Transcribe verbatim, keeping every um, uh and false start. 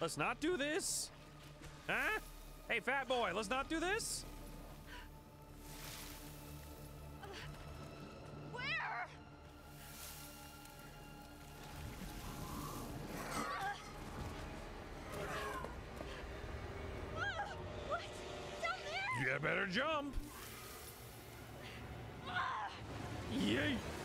Let's not do this. Huh? Hey, fat boy, let's not do this. Where? Uh, what? Down there? You better jump. Uh, Yay.